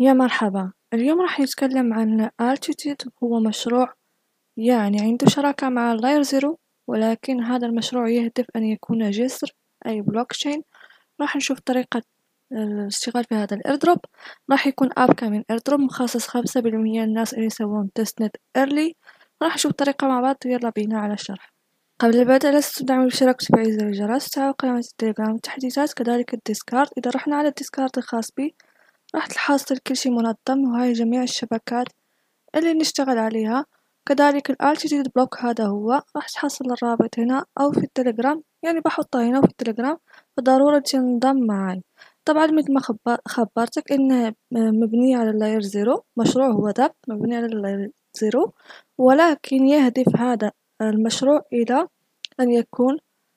يا مرحبا، اليوم راح نتكلم عن Altitude. هو مشروع عنده شراكة مع Layer Zero، ولكن هذا المشروع يهدف أن يكون جسر أي بلوكشين. راح نشوف طريقة الاشتغال في هذا الإيردروب. راح يكون آب كامل إيردروب مخصص 5% الناس اللي يسوون تستنت إيرلي. راح نشوف طريقة مع بعض، يلا بينا على الشرح. قبل البدء لا تنسوا تدعموا بالاشتراك وتفعيل زر الجرس، تابعوا قناة التليجرام والتحديثات، كذلك الديسكارد. إذا رحنا على الديسكارد الخاص بي راح تحصل كل شي منظم، وهاي جميع الشبكات اللي نشتغل عليها. كذلك الالتيتيود بلوك هذا هو، راح تحصل الرابط هنا أو في التليجرام، بحطه هنا وفي التليجرام، فضروري تنضم معي. طبعا مثل ما خبرتك إنه مبني على اللاير زيرو. مشروع هو ذا مبني على اللاير زيرو، ولكن يهدف هذا المشروع إلى أن يكون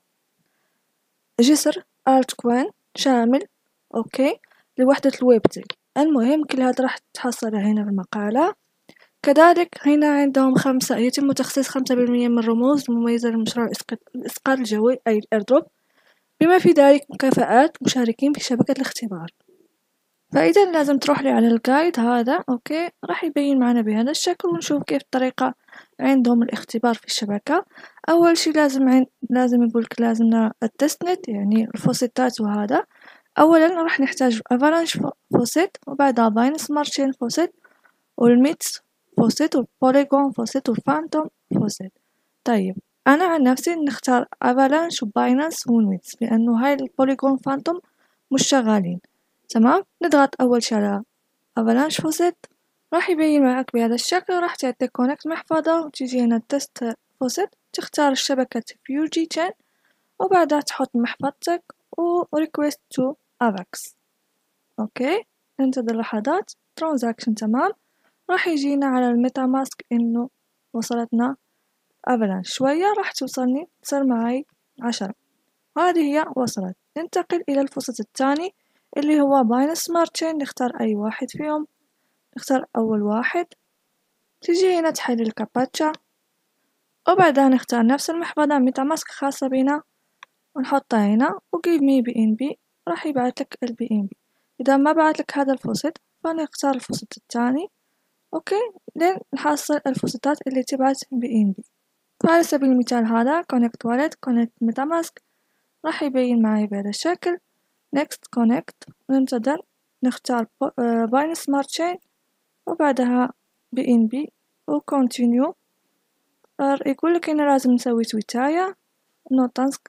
جسر altcoin شامل، أوكي، لوحدة الويب 3. المهم كل هذا راح تحصله هنا في المقالة. كذلك هنا عندهم يتم تخصيص 5% من الرموز المميزة لمشروع الإسقاط الجوي أي الإيردروب، بما في ذلك مكافآت مشاركين في شبكة الاختبار. فإذا لازم تروح لي على الجايد هذا، أوكي، راح يبين معنا بهذا الشكل، ونشوف كيف الطريقة عندهم الاختبار في الشبكة. أول شي لازم يقولك لازمنا التستنت، يعني الفوسيتات. وهذا أولا راح نحتاج افالانش فوسيت، وبعدها باينس سمارت تشين فوسيت، والميتس فوسيت، والبوليغون فوسيت، والفانتوم فوسيت. طيب أنا عن نفسي نختار افالانش وباينانس والميتس، لأنه هاي البوليغون فانتوم مش شغالين. تمام، نضغط أول شي على افالانش فوسيت، راح يبين معك بهذا الشكل. راح تعطي كونكت محفظة، وتيجي هنا التست فوسيت، تختار الشبكة فيوجي تشين، وبعدها تحط محفظتك و request to avax. اوكي، ننتظر لحظات. ترانزاكشن تمام. راح يجينا على الميتا ماسك انه وصلتنا افلانش. شوية راح توصلني، تصير معي 10. هذه هي وصلت. ننتقل الى الفصل الثاني اللي هو باينانس سمارت تشين. نختار اي واحد فيهم، نختار اول واحد. تجي هنا تحدد الكابتشا، وبعدها نختار نفس المحفظة ميتا ماسك خاصة بنا، ونحطها هنا وجيف مي بي ان بي. راح يبعتلك البي ان بي. اذا ما بعتلك هذا الفوسيت فنختار الفوسيت الثاني، اوكي، لين نحصل الفوسيتات اللي تبعت بي ان بي. فعلى سبيل المثال هذا كونكت والت، كونكت ميتا ماسك، راح يبين معي بهذا الشكل. نيكست كونكت، ننتظر، نختار باين سمارت تشين، وبعدها بي ان بي، وكونتينيو. يقول لك إن لازم نسوي تويتاية. نو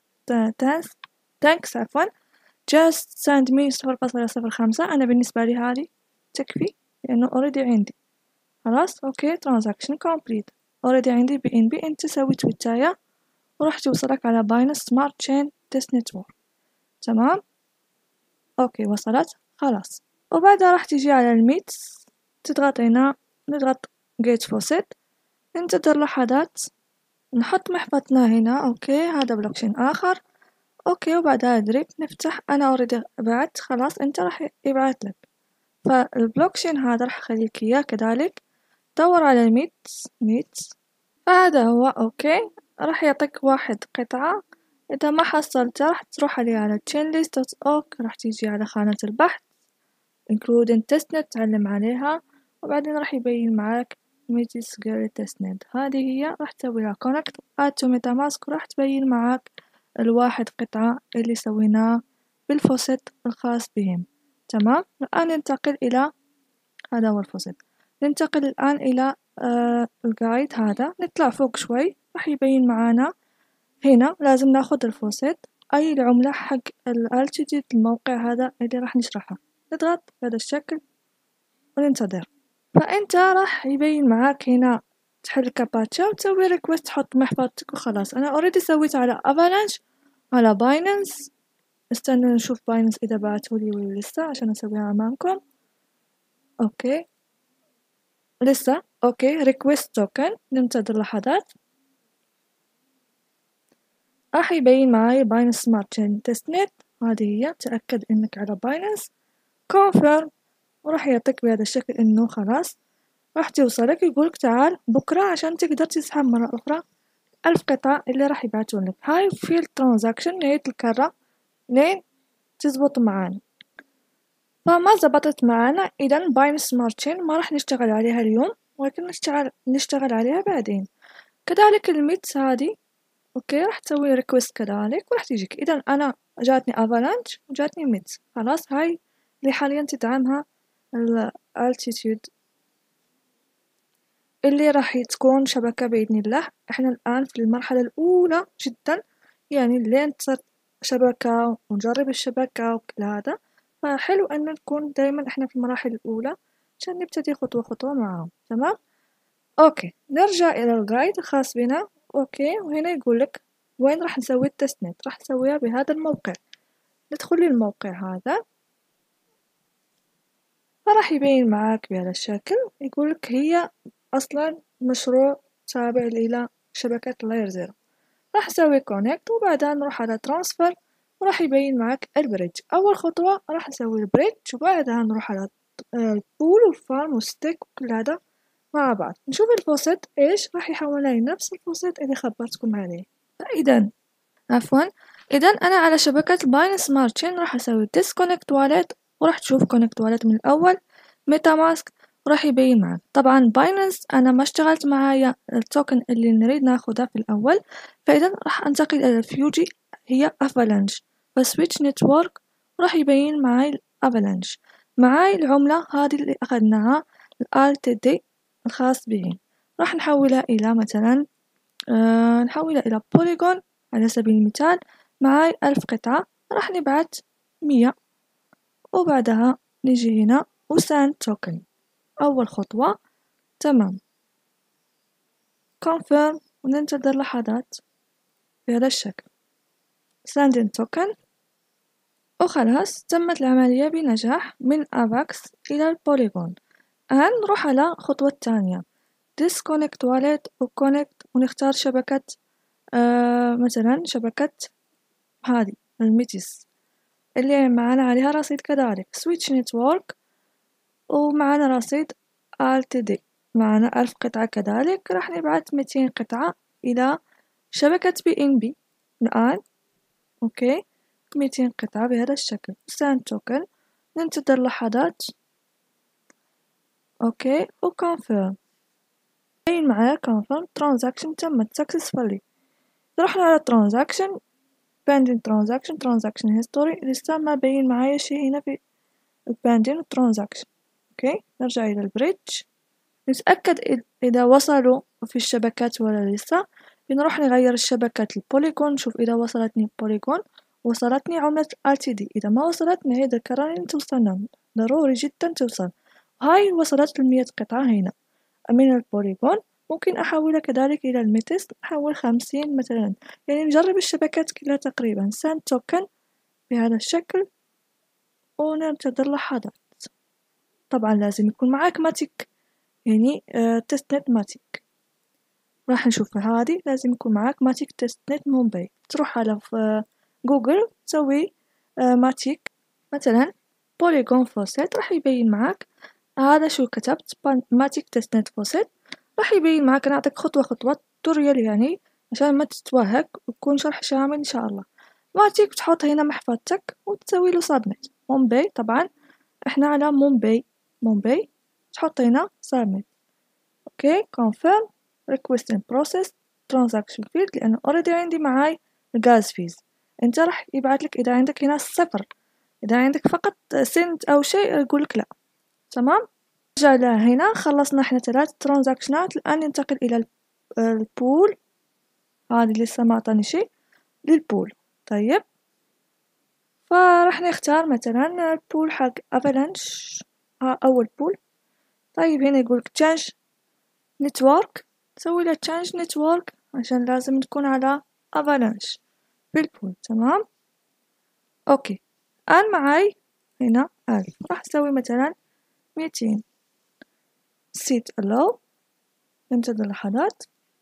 تانكس عفوا، just send me 0.05. أنا بالنسبة لي هذه تكفي لأنه already عندي. خلاص، أوكي، transaction complete. already عندي بي إن بي. أنت سوي تويتاية وراح توصلك على باينانس سمارت تشين تيست نتورك. تمام، أوكي، وصلت خلاص. وبعدها راح تيجي على الميتس، تضغط هنا، نضغط get faucet، ننتظر لحظات، نحط محفظتنا هنا. أوكي، هذا بلوكشين آخر. اوكي، وبعدها دريب نفتح. انا اوريدي بعت خلاص، انت راح يبعت لك. فالبلوكشين هذا راح اخليك اياه كذلك. دور على الميتس فهذا هو. اوكي، راح يعطيك واحد قطعة. اذا ما حصلته راح تروح عليه على chainlist.org، راح تيجي على خانة البحث including testnet، تعلم عليها، وبعدين راح يبين معك ميتس جيري testnet. هذه هي راح تسوي لها connect add to metamask، وراح تبين معك الواحد قطعة اللي سويناه بالفوسيت الخاص بهم. تمام، الآن ننتقل إلى هذا هو الفوسيت. ننتقل الآن إلى الجايد هذا. نطلع فوق شوي، راح يبين معانا هنا لازم ناخد الفوسيت أي العملة حق الالتيتيود، الموقع هذا اللي راح نشرحه. نضغط بهذا الشكل وننتظر. فأنت راح يبين معاك هنا تحل كاباتشا وتسوي ريكوست، تحط محفظتك وخلاص. أنا اوريدي سويت على افالانش، على باينانس. استنى نشوف باينانس إذا بعتولي ولا لسه عشان أسويها أمامكم. أوكي، لسه. أوكي، ريكوست توكن، ننتظر لحظات. راح يبين معاي باينانس سمارت تشين تيست نت. هذه هي، تأكد إنك على باينانس، كونفيرم، وراح يعطيك بهذا الشكل إنه خلاص راح توصلك. يقولك تعال بكرة عشان تقدر تسحب مرة أخرى 1000 قطعة اللي راح يبعتونلك. هاي في الترانزاكشن نهاية الكرة لين تزبط معانا. فما زبطت معانا، إذا باين سمارت تشين ما راح نشتغل عليها اليوم، ولكن نشتغل عليها بعدين. كذلك الميت هذه اوكي راح تسوي ريكوست كذلك وراح تجيك. اذا انا جاتني افالانش وجاتني ميت، خلاص هاي اللي حاليا تدعمها الالتيتيود اللي راح تكون شبكة بإذن الله. احنا الآن في المرحلة الأولى جدا، يعني لين تصير شبكة ونجرب الشبكة وكل هذا، فحلو أن نكون دايما احنا في المراحل الأولى عشان نبتدي خطوة خطوة معاهم. تمام. اوكي نرجع إلى الجايد الخاص بنا. اوكي وهنا يقولك وين راح نسوي التست نت، راح نسويها بهذا الموقع. ندخل للموقع هذا فراح يبين معاك بهذا الشكل، يقولك هي أصلا مشروع تابع إلى شبكة لاير زيرو. راح نسوي كونكت وبعدها نروح على ترانسفير وراح يبين معاك البريدج. أول خطوة راح نسوي البريدج وبعدها نروح على البول والفارم والستيك وكل هذا مع بعض. نشوف الفوسيت ايش راح يحولها لنفس الفوسيت اللي خبرتكم عليه. فإذا إذا أنا على شبكة باين سمارت تشين راح أسوي ديسكونكت والت وراح تشوف كونكت والت من الأول ميتا ماسك وراح يبين معك. طبعا باينانس أنا ما اشتغلت معايا التوكن اللي نريد ناخدها في الأول، فإذا راح أنتقل إلى الفيوجي هي افالانش. فسويتش نتورك وراح يبين معاي الافالانش. معاي العملة هذه اللي أخذناها الالتدي الخاص به، راح نحولها إلى مثلا نحولها إلى بوليغون على سبيل المثال. معاي 1000 قطعة راح نبعت 100 وبعدها نجي هنا وساند توكن أول خطوة. تمام. confirm وننتظر لحظات بهذا الشكل. sending توكن وخلاص تمت العملية بنجاح من أفاكس إلى البوليغون. الآن نروح على الخطوة الثانية disconnect wallet وconnect ونختار شبكة مثلا شبكة هذه الميتيس اللي معنا عليها رصيد كذلك switch network ومعنا رصيد LTD معنا 1000 قطعة كذلك. راح نبعت 200 قطعة إلى شبكة BNB الآن. أوكي 200 قطعة بهذا الشكل. send token ننتظر لحظات. أوكي وconfirm بين معايا confirm transaction تمت successfully. رحنا على transaction pending transaction history لسه ما بين معايا شيء هنا في pending transaction. اوكي نرجع الى البريدج نتأكد اذا وصلوا في الشبكات ولا لسه. بنروح نغير الشبكة البوليغون نشوف اذا وصلتني بوليغون وصلتني عملة RTD. اذا ما وصلتني هي ذكرني توصلنا ضروري جدا توصل. هاي وصلت 100 قطعة هنا من البوليغون. ممكن أحولها كذلك إلى الميتس أحول 50 مثلا، يعني نجرب الشبكات كلها تقريبا. send token بهذا الشكل وننتظر لحظات. طبعا لازم يكون معاك ماتيك، يعني تست نت ماتيك. راح نشوف هذه لازم يكون معاك ماتيك تست نت مومباي. تروح على جوجل تسوي ماتيك مثلا بوليغون فوسيت راح يبين معاك هذا شو كتبت ماتيك تست نت فوسيت. راح يبين معاك. أنا أعطيك خطوة خطوة توتوريال يعني عشان ما تتوهق ويكون شرح شامل إن شاء الله. ماتيك تحط هنا محفظتك وتسوي له سابميت. مومباي طبعا احنا على مومباي تحط هنا سابميت. اوكي confirm request in process transaction field لأنه already عندي معاي الغاز فيز. انت راح يبعت لك إذا عندك هنا صفر، إذا عندك فقط سنت أو شيء يقولك لا. تمام. نرجع هنا خلصنا احنا 3 ترانزاكشنات. الآن ننتقل إلى البول. هذه لسه ما أعطاني شيء للبول. طيب فراح نختار مثلا البول حق افالانش أول بول. طيب هنا يقولك change network سوي له change network عشان لازم تكون على افالانش في البول. تمام. اوكي الآن معاي هنا 1000 راح أسوي مثلا 200 set allow ننتظر لحظات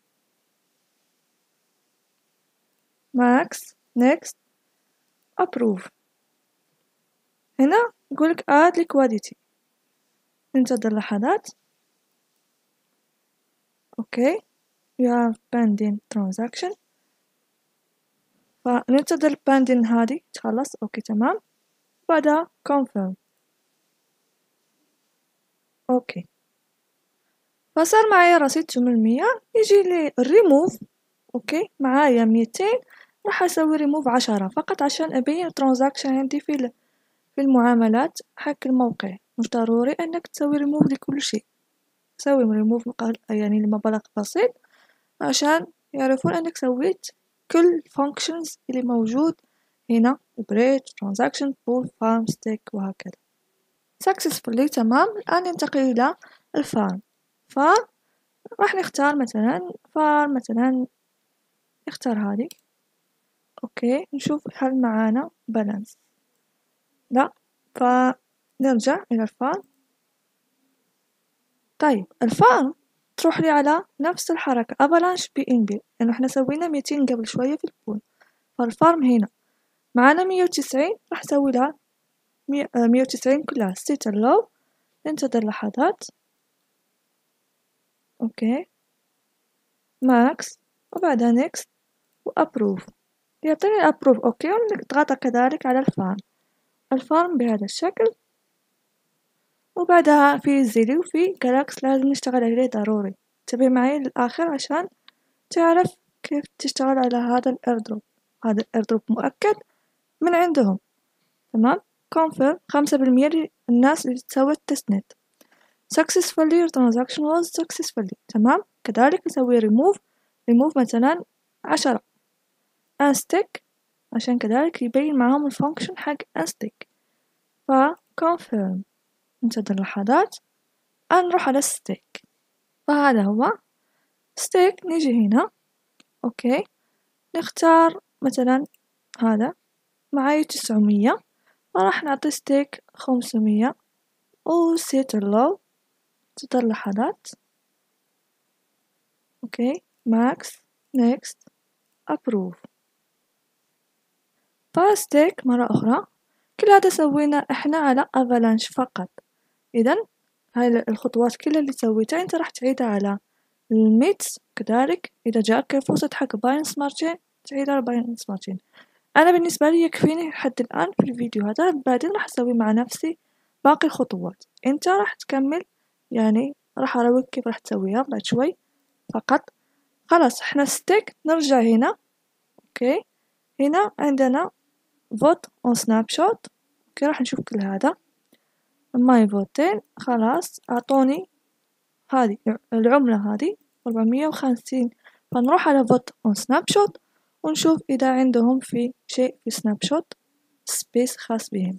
max next approve. هنا يقولك add liquidity ننتظر لحظات. اوكي you have pending transaction فننتظر pending هذه تخلص. اوكي تمام. بعدها confirm اوكي. فصار معايا رصيد 800. يجي لي الريموف. اوكي، معايا 200. راح اسوي ريموف 10 فقط عشان ابين الترانزاكشن عندي في المعاملات حق الموقع. مش ضروري انك تسوي ريموف لكل شيء، سوي ريموف يعني لمبلغ بسيط عشان يعرفون انك سويت كل functions اللي موجود هنا: break transaction pool farm stake وهكذا. successfully. تمام. الآن ننتقل إلى الفارم. راح نختار مثلا فارم، مثلا نختار هذه. اوكي، نشوف هل معانا بالانس. لا، فنرجع إلى الفارم. طيب الفارم تروح لي على نفس الحركة avalanche BNB، لأنه احنا سوينا 200 قبل شوية في البول. فالفارم هنا معانا 190، راح اسوي لها 190 كلها set allow. ننتظر لحظات. اوكي، max، وبعدها next وapprove. يعطيني approve. اوكي، ونضغط كذلك على الفارم بهذا الشكل. وبعدها في زيلي وفي جالاكس لازم نشتغل عليه ضروري. انتبه معي للآخر عشان تعرف كيف تشتغل على هذا الايردروب. هذا الايردروب مؤكد من عندهم. تمام. confirm 5% للناس اللي سوت تستنت. successfully your transaction was successfully. تمام. كذلك نسوي remove مثلا 10 unstick عشان كذلك يبين معهم الفانكشن حق unstick. confirm. ننتظر لحظات. نروح على stake. فهذا هو stake. نيجي هنا. اوكي، نختار مثلا هذا معاي 900، فراح نعطي stake 500 و set allow. تنتظر لحظات. اوكي، max next approve. فستيك مرة أخرى. كل هذا سوينا إحنا على avalanche فقط. إذن هاي الخطوات كلها اللي سويتها أنت راح تعيدها على الميتس. كذلك إذا جاءك فرصة حق باين سمارت تشين تعيدها على باين سمارت تشين. أنا بالنسبة لي يكفيني حد الآن في الفيديو هذا، بعدين راح أسوي مع نفسي باقي الخطوات. أنت راح تكمل، يعني راح أرويك كيف راح تسويها بعد شوي فقط. خلاص إحنا ستيك. نرجع هنا. أوكي، هنا عندنا vote on snapshot. اوكي، راح نشوف كل هذا. ماي فوتين خلاص اعطوني هذه العملة هذه 450. فنروح على vote on snapshot ونشوف اذا عندهم في شيء في snapshot سبيس خاص بهم.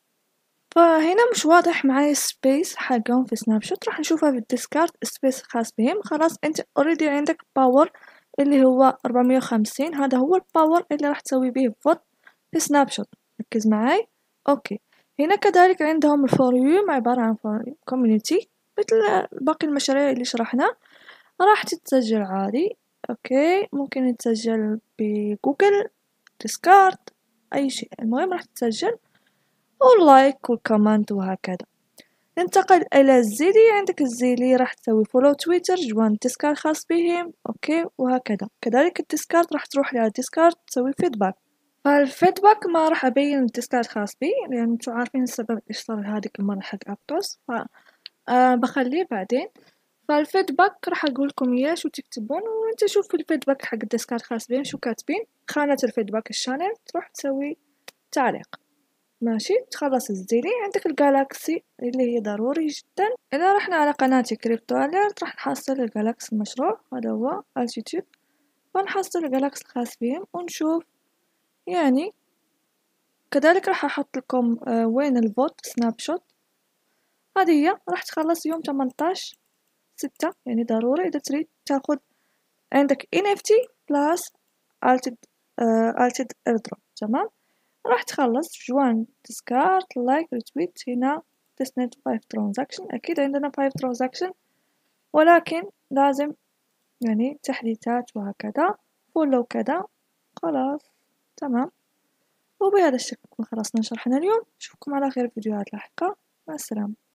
فهنا مش واضح معي سبيس حقهم في snapshot. راح نشوفها في الديسكارد سبيس خاص بهم. خلاص انت already عندك باور اللي هو 450. هذا هو الباور اللي راح تسوي به vote في سناب شوت. ركز معي. اوكي، هنا كذلك عندهم الفور يو عبارة عن فور كوميونيتي مثل باقي المشاريع اللي شرحنا. راح تتسجل عادي. اوكي، ممكن تسجل بجوجل، ديسكارد، اي شيء. المهم راح تسجل واللايك والكومنت وهكذا. ننتقل الى الزيلي. عندك الزيلي راح تسوي فولو تويتر، جوان ديسكارد خاص بهم. اوكي، وهكذا. كذلك الديسكارد راح تروح على الديسكارد تسوي فيدباك. فالفيدباك ما راح أبين الديسكارد خاص بي لأن انتو عارفين السبب إيش صار هذيك المرة حق أبتوس. بخليه بعدين. فالفيدباك راح أقولكم إياه شو تكتبون، وانت شوف في الفيدباك حق الديسكارد خاص بين شو كاتبين. خانة الفيدباك الشانل تروح تسوي تعليق. ماشي. تخلص الزيلي. عندك الجالاكسي اللي هي ضروري جدا. إذا رحنا على قناتي كريبتو أليرت راح نحصل الجالاكسي المشروع. هذا هو التيتيود. فنحصل الجالاكسي الخاص بهم ونشوف. يعني كذلك راح أحط لكم وين الفوت سناب شوت. هذه هي راح تخلص يوم 18/6. يعني ضروري إذا تريد تاخد عندك NFT بلس altid airdrop. تمام. راح تخلص جوان ديسكارد لايك ريتويت. هنا تسند 5 ترانزاكشن. أكيد عندنا 5 ترانزاكشن، ولكن لازم يعني تحديثات وهكذا فولو كذا. خلاص تمام. وبهذا الشكل نكون خلصنا شرحنا اليوم. نشوفكم على خير في فيديوهات لاحقة. مع السلامة.